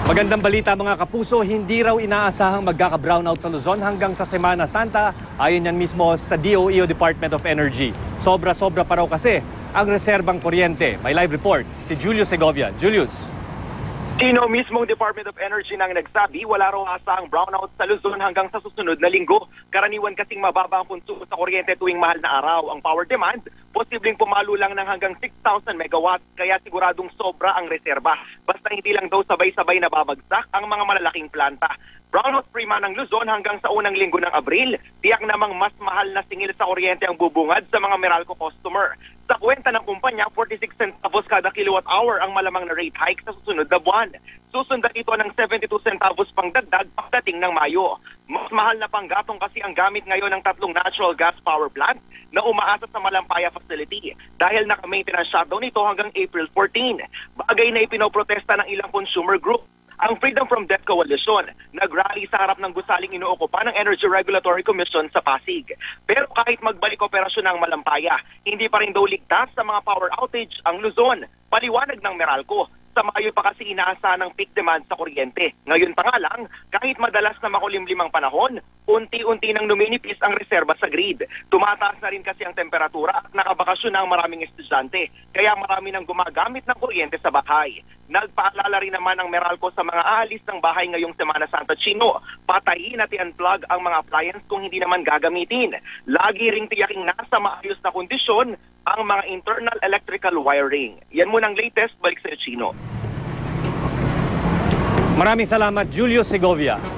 Magandang balita mga kapuso, hindi raw inaasahang magkaka-brownout sa Luzon hanggang sa Semana Santa. Ayon yan mismo sa DOE o Department of Energy. Sobra-sobra pa raw kasi ang reserbang kuryente. May live report si Julius Segovia. Julius. Sino mismong Department of Energy nang nagsabi wala raw asahang brownout sa Luzon hanggang sa susunod na linggo. Karaniwan kasing mababa ang punso sa kuryente tuwing mahal na araw. Ang power demand, posibleng pumalo lang ng hanggang 6,000 megawatts kaya siguradong sobra ang reserba. Basta hindi lang daw sabay-sabay na babagsak ang mga malalaking planta. Brownout free man ng Luzon hanggang sa unang linggo ng Abril, tiyak namang mas mahal na singil sa kuryente ang bubungad sa mga Meralco customer. Sa kwenta ng kumpanya, 46 centavos kada kilowatt hour ang malamang na rate hike sa susunod na buwan. Susundan ito ng 72 centavos pang dagdag pagdating ng Mayo. Mas mahal na panggatong kasi ang gamit ngayon ng tatlong natural gas power plant na umaasa sa Malampaya facility dahil naka-maintenance shutdown ito hanggang April 14. Bagay na ipinoprotesta ng ilang consumer group. Ang Freedom from Debt Coalition nagrally sa harap ng gusaling inuokupa ng Energy Regulatory Commission sa Pasig. Pero kahit magbalik operasyon ng Malampaya, hindi pa rin daw ligtas sa mga power outage ang Luzon. Paliwanag ng Meralco, sa Mayo pa kasi inaasahan ng peak demand sa kuryente. Ngayon pa nga lang, kahit madalas na makulimlimang panahon, unti-unti nang numinipis ang reserba sa grid. Tumataas na rin kasi ang temperatura at nakabakasyon na ang maraming estudyante, kaya marami nang gumagamit ng kuryente sa bahay. Nagpaalala rin naman ang Meralco sa mga aalis ng bahay ngayong Semana Santa Chino, patayin at i-unplug ang mga appliance kung hindi naman gagamitin. Lagi ring tiyaking nasa maayos na kondisyon ang mga internal electrical wiring. Yan muna ang latest, balik sa Chino. Maraming salamat, Julius Segovia.